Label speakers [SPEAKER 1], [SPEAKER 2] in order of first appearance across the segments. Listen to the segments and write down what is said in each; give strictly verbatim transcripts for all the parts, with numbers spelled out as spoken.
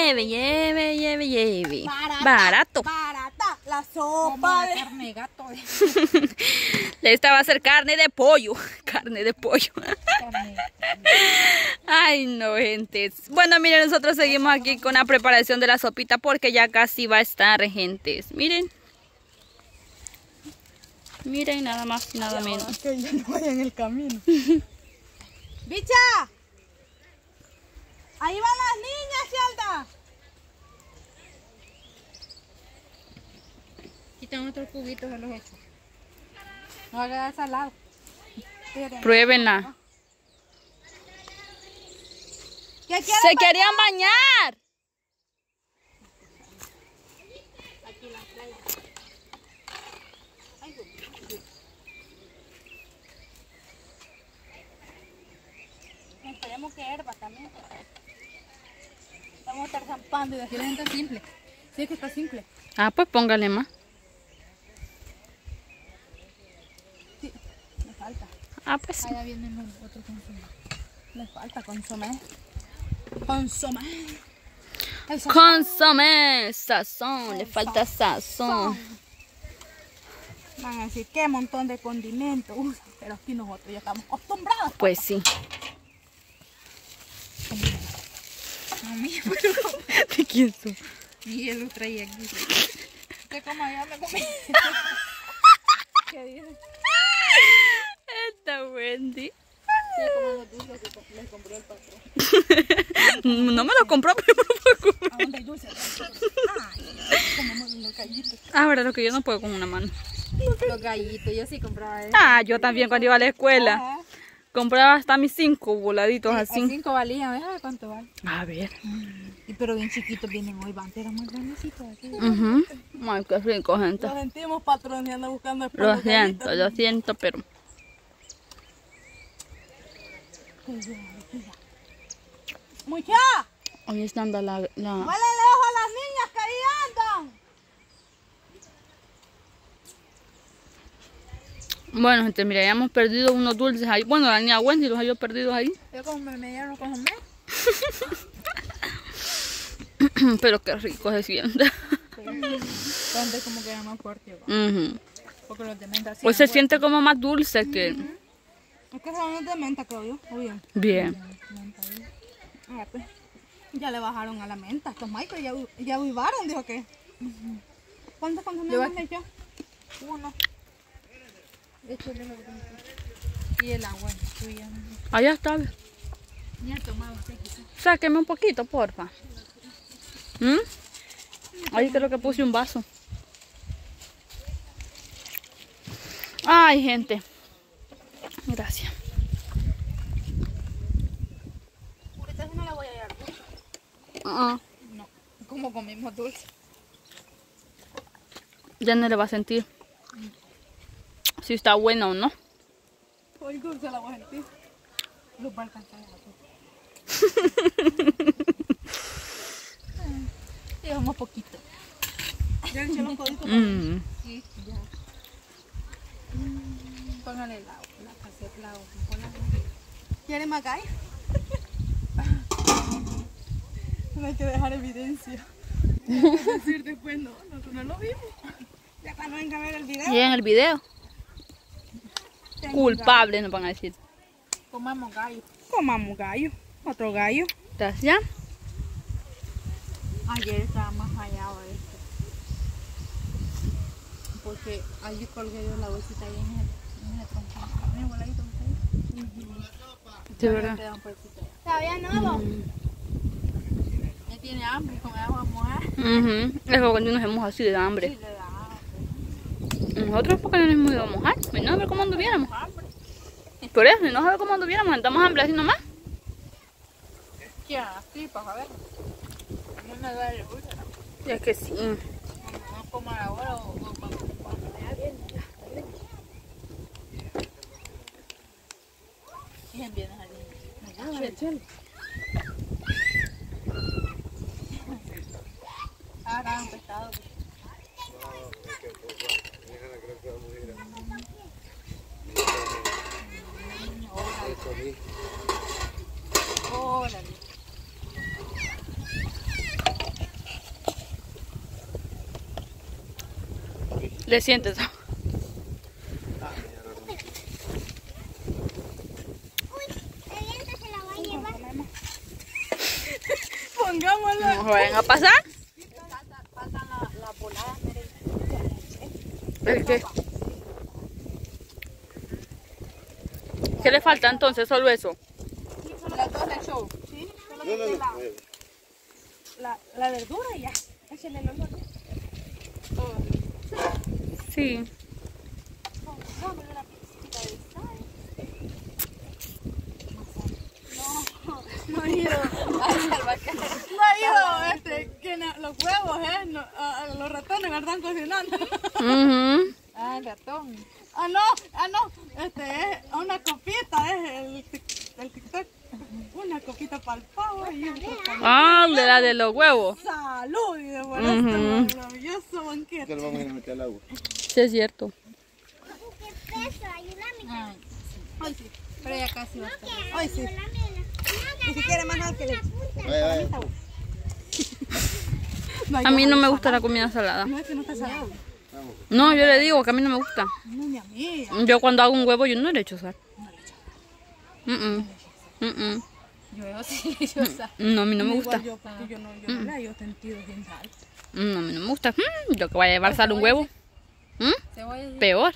[SPEAKER 1] lleve, lleve, lleve, lleve.
[SPEAKER 2] Barata,
[SPEAKER 1] Barato.
[SPEAKER 2] Barata, la sopa de carne de gato.
[SPEAKER 1] Esta va a ser carne de pollo. Carne de pollo.
[SPEAKER 2] Carne.
[SPEAKER 1] Ay, no, gente. Bueno, miren, nosotros seguimos aquí con la preparación de la sopita porque ya casi va a estar, gentes. Miren. Miren, nada más y nada menos.
[SPEAKER 2] Que ya no vaya en el camino. ¡Bicha! Ahí van las niñas, Shelda. Quitan otros cubitos, se los echo. No haga salado.
[SPEAKER 1] Pruébenla.
[SPEAKER 2] ¿Qué
[SPEAKER 1] Se querían bañar.
[SPEAKER 2] Aquí las traigo. Ay, esperemos que herba también. Vamos a estar zampando y decir la gente simple. Sí, es que está simple.
[SPEAKER 1] Ah, pues póngale más.
[SPEAKER 2] Sí, me falta.
[SPEAKER 1] Ah, pues.
[SPEAKER 2] Allá vienen los otros consomé. Me falta consomé. Consomé. El sazón.
[SPEAKER 1] Consomé, sazón, le falta sazón.
[SPEAKER 2] Van a decir qué montón de condimentos usan, pero aquí nosotros ya estamos acostumbrados.
[SPEAKER 1] Pues sí.
[SPEAKER 2] No, mía, pero
[SPEAKER 1] ¿De quién son?
[SPEAKER 2] Miguel lo traía aquí. ¿Qué coma yo me comí? ¿Qué dice?
[SPEAKER 1] Esta Wendy.
[SPEAKER 2] Sí, como los dulces que les compró el patrón.
[SPEAKER 1] No me lo compró, pero me lo puedo comer.
[SPEAKER 2] ¿A dónde hay dulces? Ay, comemos los gallitos.
[SPEAKER 1] Ah, verdad, lo que yo no puedo con una mano.
[SPEAKER 2] Los gallitos, yo sí compraba eso.
[SPEAKER 1] Ah, yo también cuando iba a la escuela.
[SPEAKER 2] Ajá.
[SPEAKER 1] Compraba hasta mis cinco voladitos
[SPEAKER 2] A
[SPEAKER 1] así.
[SPEAKER 2] cinco valían, ¿ves? ¿Cuánto vale?
[SPEAKER 1] A ver.
[SPEAKER 2] Y pero bien chiquitos vienen hoy, van, eran muy grandecitos aquí.
[SPEAKER 1] Uh -huh. Ay, qué rico, gente.
[SPEAKER 2] Lo sentimos, patrón, y anda buscando después
[SPEAKER 1] Lo
[SPEAKER 2] los
[SPEAKER 1] siento,
[SPEAKER 2] gallitos.
[SPEAKER 1] lo siento, pero...
[SPEAKER 2] ¡Mucha!
[SPEAKER 1] Ahí está anda la... la...
[SPEAKER 2] ¡Vale lejos a las niñas que ahí andan!
[SPEAKER 1] Bueno, gente, mira, ya hemos perdido unos dulces ahí. Bueno, la niña Wendy los había perdido ahí.
[SPEAKER 2] Yo como me mediaron con comer.
[SPEAKER 1] Pero qué rico se siente.
[SPEAKER 2] Antes como que era más fuerte.
[SPEAKER 1] Uh -huh.
[SPEAKER 2] Porque los de menta sí
[SPEAKER 1] Pues se
[SPEAKER 2] eran
[SPEAKER 1] siente como más dulce que...
[SPEAKER 2] fuertes. Es que son los de menta, creo yo. ¿O bien?
[SPEAKER 1] Bien.
[SPEAKER 2] Menta, bien. Ah, pues. Ya le bajaron a la menta. Estos Michael ya, ya vivaron, dijo que. ¿Cuántos consumimos le echó? Uno. Échale lo que- Y el agua tuya.
[SPEAKER 1] Allá está.
[SPEAKER 2] Ni ha tomado, sí, quizás.
[SPEAKER 1] Sáqueme un poquito, porfa. ¿Mm? Ahí creo que puse un vaso. Ay, gente. Gracias.
[SPEAKER 2] Ahorita no le voy a dar dulce.
[SPEAKER 1] Uh -uh.
[SPEAKER 2] No. ¿Cómo comimos dulce?
[SPEAKER 1] Ya no le va a sentir si está bueno o no.
[SPEAKER 2] Hoy dulce la voy a sentir. Los va a alcanzar a llevamos poquito. ¿Ya le eché los coditos?
[SPEAKER 1] Mm.
[SPEAKER 2] Sí, ya. Mm, póngale la, la caseta, la hoja. ¿Quiere más acá? No hay que dejar evidencia. Es decir, después no, nosotros no lo vimos. Ya cuando venga a ver el video.
[SPEAKER 1] Y en el video,
[SPEAKER 2] tengo
[SPEAKER 1] culpable nos van a decir.
[SPEAKER 2] gallo. Comamos gallo. Comamos gallo. Otro gallo.
[SPEAKER 1] Gracias.
[SPEAKER 2] Ayer estaba más hallado esto. Porque allí colgué yo la bolsita ahí en el, en el tronco. Mira, voladito,
[SPEAKER 1] De verdad.
[SPEAKER 2] ¿Todavía no? Mm. Ya tiene hambre con agua mojada.
[SPEAKER 1] Uh -huh. Es que cuando nos hemos así de hambre.
[SPEAKER 2] Sí, le da hambre.
[SPEAKER 1] Nosotros porque no nos hemos ido a mojar. No a ver cómo anduviéramos. Por eso, no a ver cómo anduviéramos. Andamos hambre así nomás.
[SPEAKER 2] Ya, sí, para ver. No me duele, ¿no?
[SPEAKER 1] Es que sí.
[SPEAKER 2] Vamos a comer ahora o vamos a ya bien. Bien, bien, Jalín. Ah, está un pescado. Órale.
[SPEAKER 1] Le sientes.
[SPEAKER 2] Pongámoslo.
[SPEAKER 1] ¿No se vayan a pasar?
[SPEAKER 2] Faltan las voladas.
[SPEAKER 1] ¿El qué? ¿Qué le falta entonces? Solo eso.
[SPEAKER 2] Las dos del show. Sí, solo
[SPEAKER 3] No, no, no.
[SPEAKER 2] la, la, la verdura y ya. Échale el olor. Todo.
[SPEAKER 1] Sí.
[SPEAKER 2] Pongámosle una pizquita de sal. No ha ido. No ha ido, este, que no- los huevos, eh, no, a, a los ratones me están cocinando.
[SPEAKER 1] Ujú.
[SPEAKER 2] Ah, el ratón. Ah, no, ah, no, este es una copita, es el, tic- el TikTok. Una copita para el pavo y otra para
[SPEAKER 1] Ah, de la de los huevos.
[SPEAKER 2] salud y de por
[SPEAKER 1] Ujú.
[SPEAKER 2] este maravilloso banquete.
[SPEAKER 3] Que lo vamos a ir a meter al agua.
[SPEAKER 1] Sí, es cierto.
[SPEAKER 2] Ay, hoy sí, pero ya casi va a estar. Hoy sí. Y si quiere más nada que le.
[SPEAKER 3] Vaya, vaya.
[SPEAKER 1] A mí no me gusta la comida salada.
[SPEAKER 2] No es que no está salado.
[SPEAKER 1] No, yo le digo que a mí no me gusta.
[SPEAKER 2] No, mi amiga.
[SPEAKER 1] Yo cuando hago un huevo yo no le echo sal. Mm, mm. Mm, mm.
[SPEAKER 2] Yo sí, yo sé.
[SPEAKER 1] No, a mí no me gusta.
[SPEAKER 2] Igual yo, porque yo no, yo no le hallo sentido sin sal.
[SPEAKER 1] Mm, a mí no me gusta. Mm, yo que voy a llevar sal a un huevo. Mm,
[SPEAKER 2] Cebolla.
[SPEAKER 1] peor.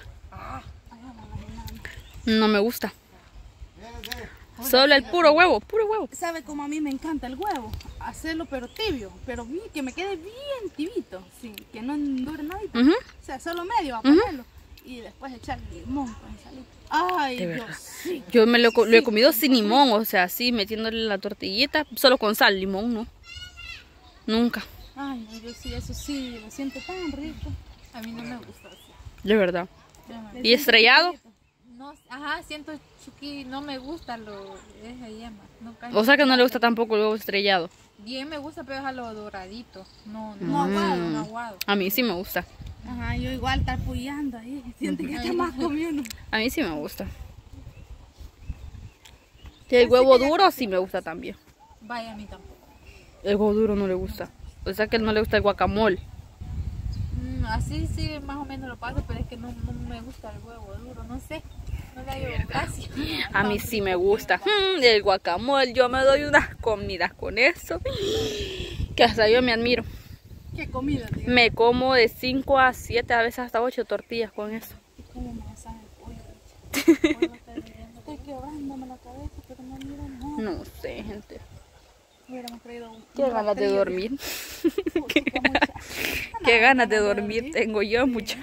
[SPEAKER 1] No me gusta. Solo el puro huevo, puro huevo.
[SPEAKER 2] ¿Sabe cómo a mí me encanta el huevo? Hacerlo pero tibio, pero bien, que me quede bien tibito, sí, que no dure nada.
[SPEAKER 1] Ujú.
[SPEAKER 2] O sea, solo medio a ponerlo y después echar limón con salito. Ay,
[SPEAKER 1] De
[SPEAKER 2] Dios,
[SPEAKER 1] verdad.
[SPEAKER 2] sí.
[SPEAKER 1] Yo me lo, co- lo he comido sin limón, o sea, así metiéndole la tortillita, solo con sal, limón, no. Nunca,
[SPEAKER 2] Ay, no, yo sí, eso sí, lo siento tan rico. A mí no me gusta así.
[SPEAKER 1] de verdad. ¿Y estrellado?
[SPEAKER 4] No, ajá, siento chuqui, no me gusta lo esa yema. No cae
[SPEAKER 1] O sea que no le gusta tampoco el huevo estrellado.
[SPEAKER 4] bien me gusta, pero es a lo doradito. No, no,
[SPEAKER 2] No aguado,
[SPEAKER 4] no
[SPEAKER 2] no.
[SPEAKER 4] aguado.
[SPEAKER 1] A mí sí me gusta.
[SPEAKER 2] Ajá, yo igual estar pullando ahí, siente que está más comiendo.
[SPEAKER 1] A mí sí me gusta. Y el huevo duro sí me gusta también.
[SPEAKER 4] Vaya, a mí tampoco.
[SPEAKER 1] El huevo duro no le gusta. O sea que no le gusta el guacamole.
[SPEAKER 4] Mm, así sí, más o menos lo paso, pero es que no, no me gusta el huevo duro, no sé. No le hallo gracia.
[SPEAKER 1] A mí sí me gusta. Mm, el guacamole, yo me doy unas comidas con eso. Que hasta yo me admiro.
[SPEAKER 2] ¿Qué comida, tío?
[SPEAKER 1] Me como de cinco a siete, a veces hasta ocho tortillas con eso.
[SPEAKER 2] ¿Cómo me sabe el pollo? El pollo está hirviendo. Estoy quebrándome la cabeza, pero no miro nada.
[SPEAKER 1] No sé, gente.
[SPEAKER 2] Hubiéramos traído un...
[SPEAKER 1] Qué ganas de dormir. Qué, qué ganas de dormir tengo yo, mucha.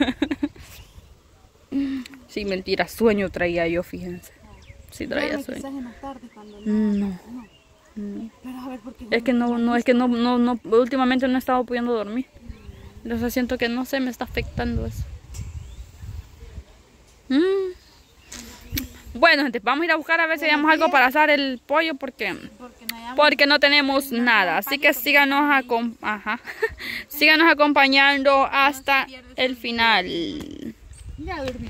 [SPEAKER 1] Sí, mentira, sueño traía yo, fíjense. Sí traía
[SPEAKER 2] Quizás
[SPEAKER 1] sueño.
[SPEAKER 2] en las tardes cuando
[SPEAKER 1] No.
[SPEAKER 2] no.
[SPEAKER 1] Mm.
[SPEAKER 2] Pero a ver, porque
[SPEAKER 1] Es que no, no, es que no, no, no, últimamente no he estado pudiendo dormir. Entonces siento que no sé, me está afectando eso. Mm. Bueno, gente, vamos a ir a buscar a ver si hayamos algo para asar el pollo porque,
[SPEAKER 2] porque no hayamos-
[SPEAKER 1] porque no tenemos nada. Así que síganos, acom- ajá. síganos acompañando hasta el final.
[SPEAKER 2] Ya dormí.